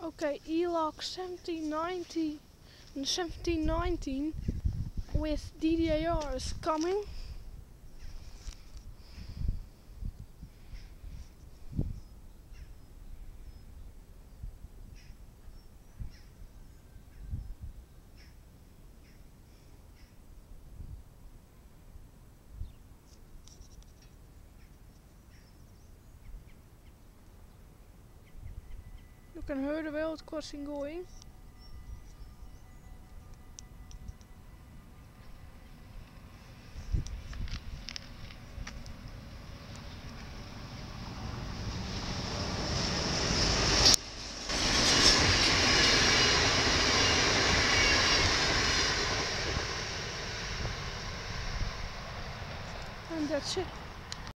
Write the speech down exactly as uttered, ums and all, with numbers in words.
Okay, E log seventeen ninety and seventeen nineteen with D D A R is coming. You can hear the world crossing going. And that's it.